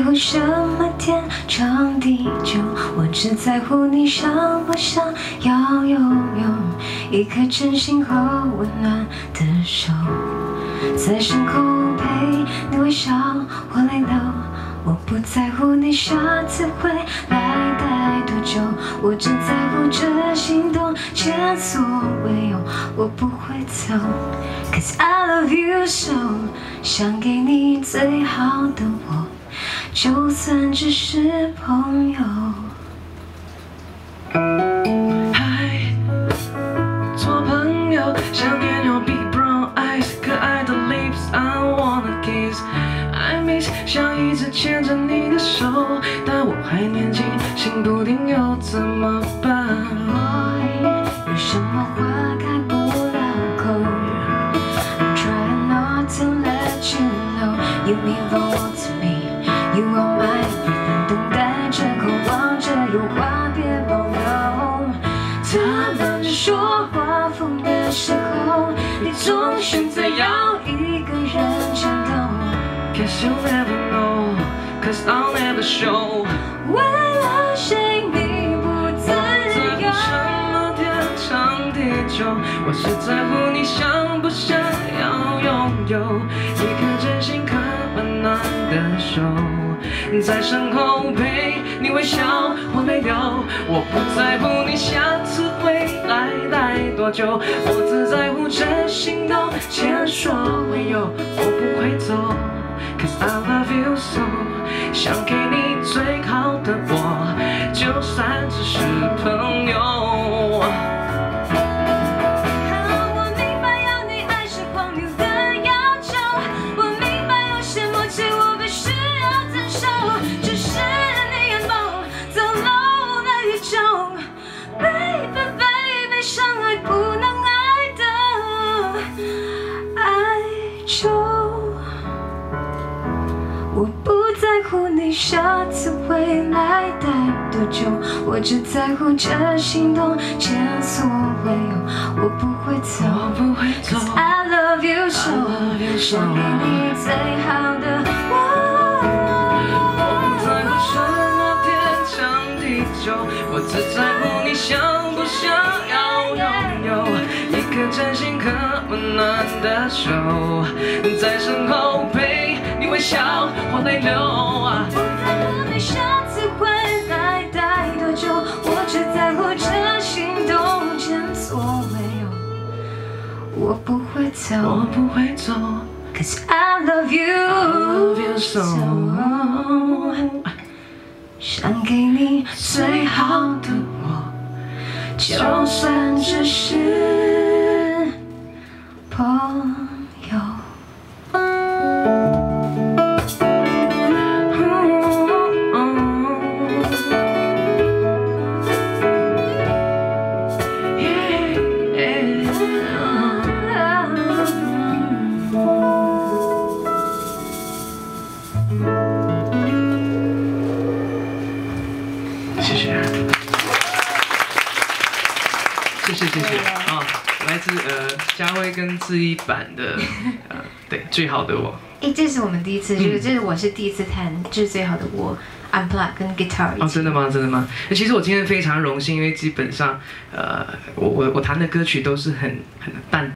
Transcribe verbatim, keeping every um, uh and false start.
乎什么天长地久，我只在乎你想不想要拥有一颗真心和温暖的手，在身后陪你微笑或泪流。我不在乎你下次会来待多久，我只在乎这心动前所未有。我不会走 ，Cause I love you so， 想给你最好的我，就算只是朋友。 嗨，做朋友，想念有 big brown eyes， 可爱的 lips，I wanna kiss。I miss 想一直牵着你的手，但我还年轻，心不定又怎么办？ 有什么话开不了口 ？I'm trying not to let you know you mean the world to me. You are my everything， 等待着，渴望着，有话别保留。他们说话疯的时候，你总选择要一个人战斗。 Guess you'll never know, cause I'll never show。 为了谁你不自由？ 什么天长地久，我只在乎你想不想要拥有一颗真心可温暖的手，在身后陪你微笑或泪流。我不在乎你下次会来待多久，我只在乎这心动前所未有。我不会走。Cause I love you so， 想给你最好的我，就算只是朋友。 我明白要你爱是荒谬的要求，我明白有些默契我必须要遵守，只是你眼眸走漏了一种 ，Baby baby， 相爱不能爱的哀愁。我不在乎你下次会来待多久，我只在乎这心动前所未有。我不会走， 我不会走 ，Cause I love you so， 想给你最好的我。 我不在乎什么天长地久，我只在乎你想不想要拥有一颗真心可温暖的手，在身后陪你微笑或泪流啊。 不在乎你下次会来待多久，我只在乎这心动前所未有。我不会走， 我不会走 ，Cause I love you， I love you so， 想给你最好的我，就算只是朋友。 谢谢，谢谢谢谢啊！来自呃嘉威跟志毅版的呃对最好的我。 哎，这是我们第一次，就是这是我是第一次弹《致最好的我》unplugged 跟 guitar 一起。 哦，真的吗？真的吗？其实我今天非常荣幸，因为基本上呃我我我弹的歌曲都是很很淡。